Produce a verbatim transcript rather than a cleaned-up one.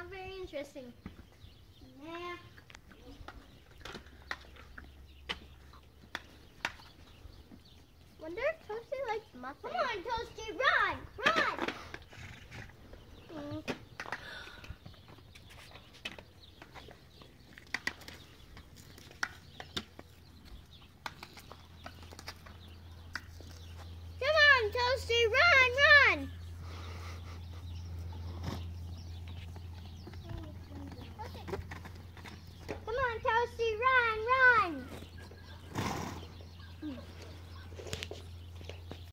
not very interesting. Nah. Wonder if Toasty likes muffins. Come on, Toasty, run! Run! Mm. Come on, Toasty, run! Run! Come on, Toasty, run! Run!